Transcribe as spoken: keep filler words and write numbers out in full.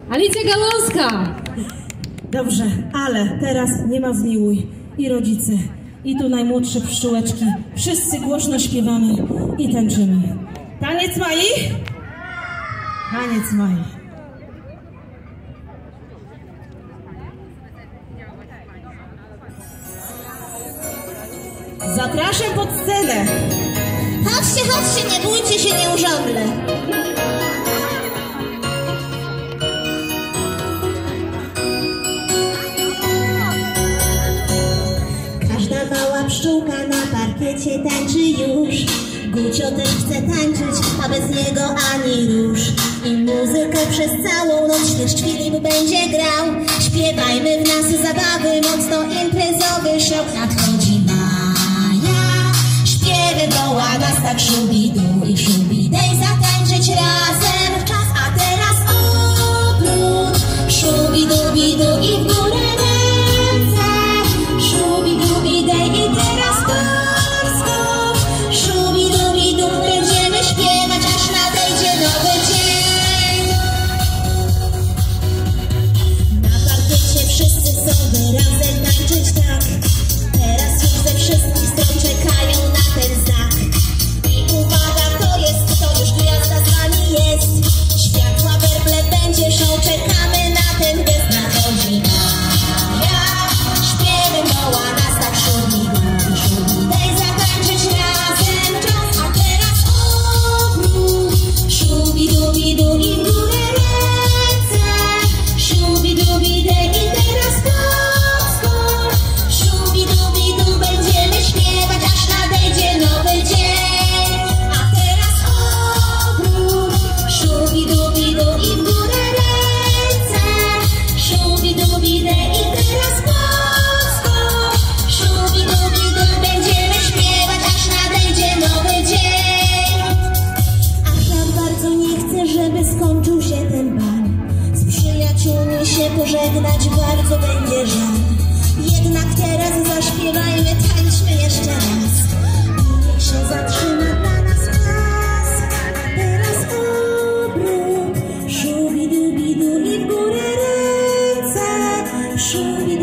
Alicja Gałązka. Dobrze, ale teraz nie ma zmiłuj. I rodzice, i tu najmłodsze pszczółeczki. Wszyscy głośno śpiewamy i tańczymy. Taniec Mai? Taniec Mai. Zapraszam pod scenę. Chodźcie, chodźcie, nie bójcie się, nie urządlę. Każda mała pszczółka na parkiecie tańczy już. Gucio też chce tańczyć, a bez niego ani rusz. I muzykę przez całą noc świerszcz Filip będzie grał. Śpiewajmy w nas zabawy, mocno imprezowy szok nadchodzi Maja. Śpiewy woła nas tak szubidu i szubidej, zatańczyć razem czas, a teraz obrót. Szubidubidu i w górę ręce. Szubidubidej i teraz skok, skok. Szubidubidu będziemy śpiewać, aż nadejdzie nowy dzień. Na parkiecie wszyscy są wyrazem tańczyć tak. Teraz już ze wszystkich stron czekają na ten znak. I uwaga, to jest, to już gwiazda z nami jest. Światła werble będzie show, czekamy na ten gest. Nadchodzi Maja. Śpiewy woła nas tak szubidu, szubidej, zatańczyć razem czas, a teraz obrót. Szubidubidu i w górę ręce. Szubidubidej i teraz skok, skok. Szubidubidu będziemy śpiewać, aż nadejdzie nowy dzień. A teraz obrót. Szubidubidu i w górę ręce. Szubidubidej i teraz skok, skok. Szubidubidu będziemy śpiewać, aż nadejdzie nowy dzień. Aż nam bardzo nie chcę, żeby skończył się ten bal. Z przyjaciółmi się pożegnać bardzo będzie żal. Jednak teraz zaśpiewajmy, tańczmy jeszcze raz. Niech się zatrzyma dla nas czas. Teraz obrót. Szubidubidu i w górę ręce. Szubidubidu.